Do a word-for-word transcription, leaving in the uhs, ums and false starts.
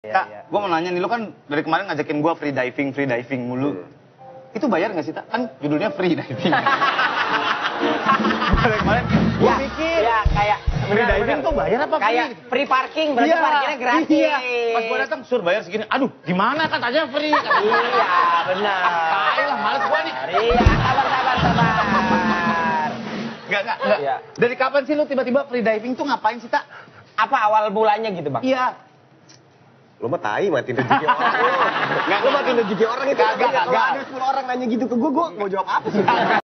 Ya, Kak, ya. gue mau nanya nih, lu kan dari kemarin ngajakin gue free diving, free diving mulu. Hmm. Itu bayar nggak sih, Tak? Kan judulnya free diving. Dari kemarin, gue ya, mikir. Ya, kayak free diving tuh bayar apa free? Kayak free parking, berarti iya, parkirnya gratis. Iya. Pas gue datang, sur bayar segini. Aduh, gimana katanya free? Kata iya, benar. Ayo lah, males gue nih. Iya, sabar, sabar, sabar. Gak, gak, gak. Iya. Dari kapan sih lu tiba-tiba free diving tuh ngapain sih, Tak? Apa awal mulanya gitu, Bang? Iya. Lu mah tai matiin rezeki orang lu. Lu matiin rezeki orang itu. Kagak, Kalau kagak. ada sepuluh orang nanya gitu ke gua, gua mau jawab apa sih?